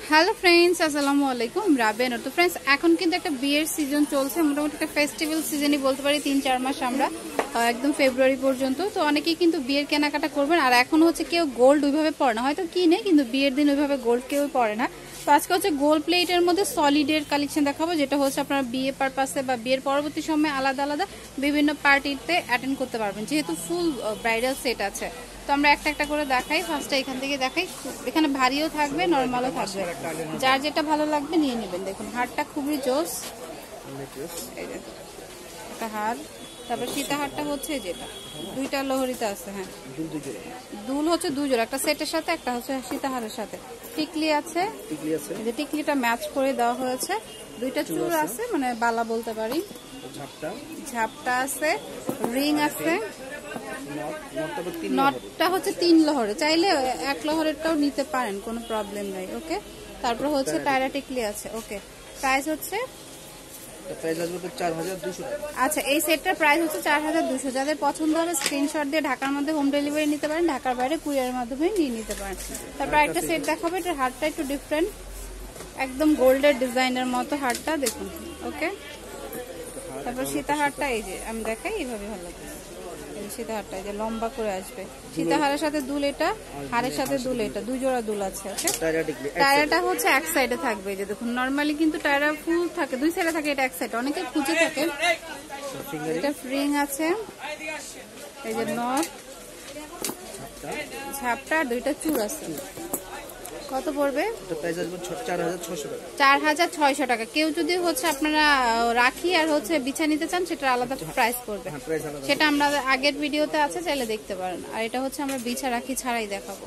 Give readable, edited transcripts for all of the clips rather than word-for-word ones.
Hello friends, আসসালামু আলাইকুম। রাবেন। তো ফ্রেন্ডস, এখন কিন্তু একটা বিয়ের সিজন চলছে, মোটামুটি একটা ফেস্টিভ্যাল সিজনই বলতে পারি। 3-4 মাস আমরা একদম ফেব্রুয়ারি পর্যন্ত। তো অনেকেই কিন্তু বিয়ের কেনাকাটা করবেন। আর এখন হচ্ছে কেউ গোল্ড ওইভাবে পরে না, হয়তো কিনে, কিন্তু বিয়ের দিন ওইভাবে গোল্ড কেউ পরে না। তো আজকে হচ্ছে গোল্ড প্লেটের মধ্যে সলিডের কালেকশন দেখাবো, যেটা হচ্ছে আপনারা বিয়ে পারপাসে বা বিয়ের পরবর্তী সময় আলাদা আলাদা বিভিন্ন পার্টিতে অ্যাটেন্ড করতে পারবেন, যেহেতু ফুল ব্রাইডাল সেট আছে। তো আমরা একটা একটা করে দেখাই। ফার্স্টে এখান থেকে দেখাই। এখানে ভারীও থাকবে, নর্মালও থাকবে, যার যেটা ভালো লাগবে নিয়ে নেবেন। দেখুন হারটা খুবই জোস, একটা হার। তারপর সীতাহারটা হচ্ছে যেটা দুইটা লোহরিতে আছে। হ্যাঁ, দুল হচ্ছে দুজোড়া, একটা সেটের সাথে, একটা হচ্ছে সীতাহারের সাথে। টিকলি আছে, যে টিকলিটা ম্যাচ করে দেওয়া হয়েছে। দুইটা চূড় আছে, মানে বালা বলতে পারি। ঝাপটা আছে, রিং আছে। নটটা হচ্ছে 3 লহরে, চাইলে 1 লহরেরটাও নিতে পারেন, কোনো প্রবলেম নাই। ওকে, তারপর হচ্ছে টায়রা টিকলি আছে। ওকে, প্রাইস হচ্ছে আচ্ছা, এই সেটটার প্রাইস হচ্ছে 4200। যাদের পছন্দ হবে স্ক্রিনশট দিয়ে ঢাকার মধ্যে হোম ডেলিভারি নিতে পারেন, ঢাকার বাইরে কুরিয়ারের মাধ্যমে নিয়ে নিতে পারেন। তারপর একটা সেট দেখাবো, এটার হারটা একটু ডিফারেন্ট, একদম গোল্ডের ডিজাইনের মতো হারটা দেখুন। ওকে, তারপর সীতাহারটা এই যে আমি দেখাই, এইভাবে ভালো লাগে। সীতাহারটা এই যে লম্বা করে আসবে, সীতাহারের সাথে দুল, এটা হারের সাথে দুল, এটা দুই জোড়া দুল আছে। ওকে, টায়ারটা হচ্ছে এক সাইডে থাকবে, এই যে দেখুন। নরমালি কিন্তু টায়ার ফুল থাকে, দুই সাইডে থাকে, এটা এক সাইডে, অনেকে খুঁজে থাকে। এটা রিং আছে, এই যে নট, ঝাপটা, দুইটা চূড় আছে। কত পড়বে? 4600 টাকা। কেউ যদি হচ্ছে আপনারা রাখি আর হচ্ছে বিছা নিতে চান, সেটা আলাদা প্রাইস পড়বে, সেটা আমরা আগের ভিডিওতে আছে, চাইলে দেখতে পারেন। আর এটা হচ্ছে আমরা বিছা রাখি ছাড়াই দেখাবো।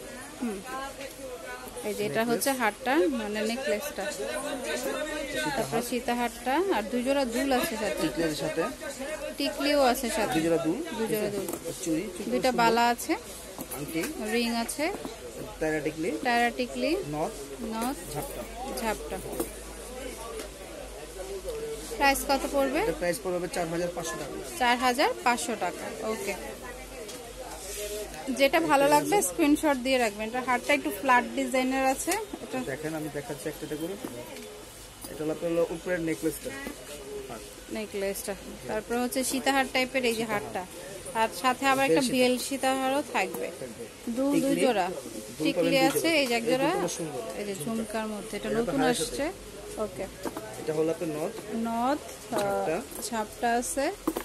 এই যে এটা হচ্ছে হারটা, মানে নেকলেসটা। তারপরে সীতাহারটা, আর দুই জোড়া দুল আছে সাথে, টিকলিও আছে সাথে, দুই জোড়া দুল, দুইটা বালা আছে, রিং আছে, টায়রা টিকলি, নট, ঝাপটা। প্রাইস কত পড়বে? প্রাইস পড়বে 4500 টাকা। 4500 টাকা। ওকে, যেটা ভালো লাগবে স্ক্রিনশট দিয়ে রাখবেন। এটা হারটা একটু ফ্ল্যাট ডিজাইনের আছে। এটা দেখেন, আমি দেখাচ্ছি একটা করে। এটা হলো উপরের নেকলেসটা। তারপর হচ্ছে সীতাহার টাইপের এই যে হারটা, আর সাথে আবার একটা বেল সীতাহারও থাকবে। দুই জোড়া টিকলি আছে, এই যে এক জোড়া, এই যে ঝুমকার মধ্যে, এটা নতুন আসছে। ওকে, এটা হলো আপনার নথ, ঝাপটা আছে,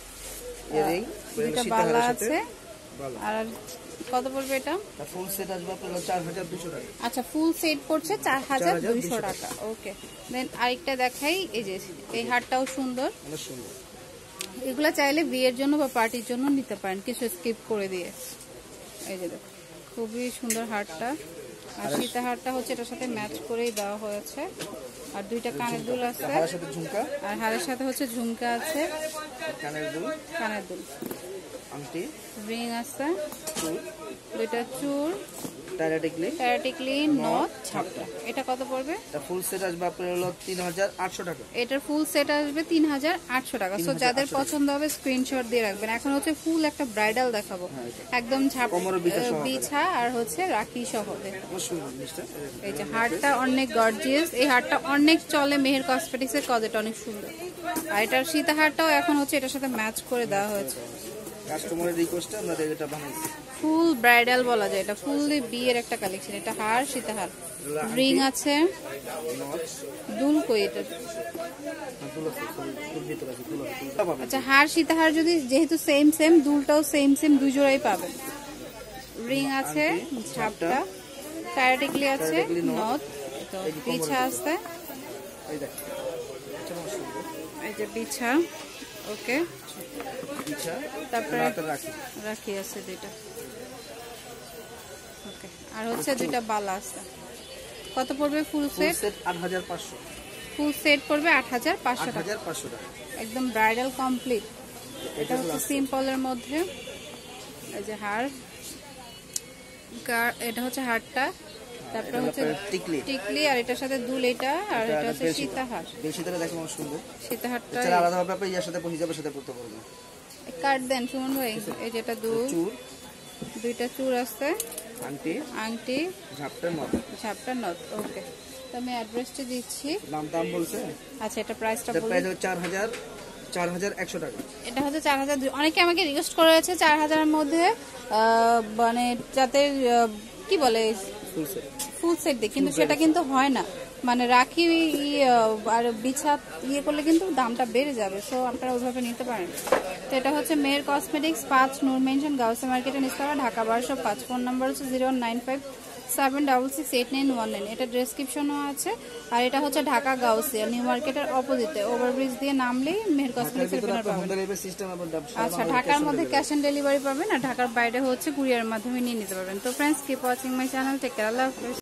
দুইটা বালা আছে। আর কত পড়বে এটা? ফুল সেট আসবে আপনার 4200 টাকা। আচ্ছা, ফুল সেট পড়ছে 4200 টাকা। ওকে, দেন আরেকটা দেখাই। এই যে এই হারটাও সুন্দর, অনেক সুন্দর। এগুলা চাইলে বিয়ের জন্য বা পার্টির জন্য নিতে পারেন, কিছু স্কিপ করে দিয়ে। এই যে দেখো, খুবই সুন্দর হারটা। আর সীতাহারটা হচ্ছে এটার সাথে ম্যাচ করেই দেওয়া হয়েছে। আর দুইটা কানের দুল আছে, আর হারের সাথে হচ্ছে ঝুমকা আছে, কানের দুল, আংটি, রিং আছে, দুইটা চূড়, টায়রা টিকলি, নথ, ঝাপটা। এটা কত পড়বে? এটা ফুল সেট আসবে আপনার হলো 3800 টাকা। এটার ফুল সেট আসবে 3800 টাকা। সো যাদের পছন্দ হবে স্ক্রিনশট দিয়ে রাখবেন। এখন হচ্ছে ফুল একটা ব্রাইডাল দেখাবো, একদম বিছা আর হচ্ছে রাখি সহ। এই যে হারটা অনেক গর্জিয়াস, এই হারটা অনেক চলে মেহের কসমেটিক্স এর, কজটা অনেক সুন্দর। আর এটার সীতাহারটাও এখন হচ্ছে এটার সাথে ম্যাচ করে দেওয়া হয়েছে। কাস্টমারের রিকোয়েস্টে আমরা এটা বানাইছি। ফুল ব্রাইডাল বলা যায়, এটা ফুললি বিয়ের একটা কালেকশন। এটা হার, সীতাহার, রিং আছে, দুল কই এটা? আচ্ছা, হার সীতাহার যদি যেহেতু সেম দুলটাও সেম দুই জোড়াই পাবেন। রিং আছে, ঝাপটা, টায়রা টিকলি আছে, নথ, বিছা আছে, এই যে বিছা। ওকে, তারপরে রাখি আছে দুইটা। ওকে, আর হচ্ছে দুইটা বালা আছে। কত পড়বে ফুল সেট? 8500। ফুল সেট পড়বে 8500 টাকা, একদম ব্রাইডাল কমপ্লিট। এটা হচ্ছে সিম্পলের মধ্যে। এই যে হার, এটা হচ্ছে হারটা, তারপরে হচ্ছে টিকলি, আর এটার সাথে দুল, এটা আর এটা হচ্ছে সীতাহার। সীতাহারটা আলাদাভাবে আপনি ইয়ার সাথে হিজাবের সাথে পড়তে পারবেন। কাট দেন সুমন ভাই। এই যেটা দুইটা চূড় আছে, আংটি, ঝাপটা নথ। ওকে, তো আমি অ্যাড্রেসটা দিচ্ছি। দাম বলছে। আচ্ছা, এটা প্রাইসটা বলুন। প্রাইস হচ্ছে 4100 টাকা। এটা হচ্ছে 4000। অনেকে আমাকে রিকোয়েস্ট করেছে 4000 এর মধ্যে মানে যাতে কি বলে ফুল সেট দিই, কিন্তু সেটা কিন্তু হয় না। মানে রাখি আর বিছা করলে কিন্তু দামটা বেড়ে যাবে, সো আপনারা ওইভাবে নিতে পারেন। তো এটা হচ্ছে মেয়ের কসমেটিক্স, 5 নূর মেনশন, গাউসে মার্কেটে নিস্তারা, ঢাকা 1205। ফোন নাম্বার হচ্ছে 09576689199। এটা ডেসক্রিপশনও আছে। আর এটা হচ্ছে ঢাকা গাউসিয়া নিউ মার্কেটের অপোজিটে, ওভারব্রিজ দিয়ে নামলেই মেহের কসমেটিক্সের ব্যানার পাবেন। আচ্ছা, ঢাকার মধ্যে ক্যাশ অন ডেলিভারি পাবেন, আর ঢাকার বাইরে হচ্ছে কুরিয়ার মাধ্যমে নিয়ে নিতে পারবেন। তো friends, keep watching my channel, take care, আল্লাহ হাফেজ।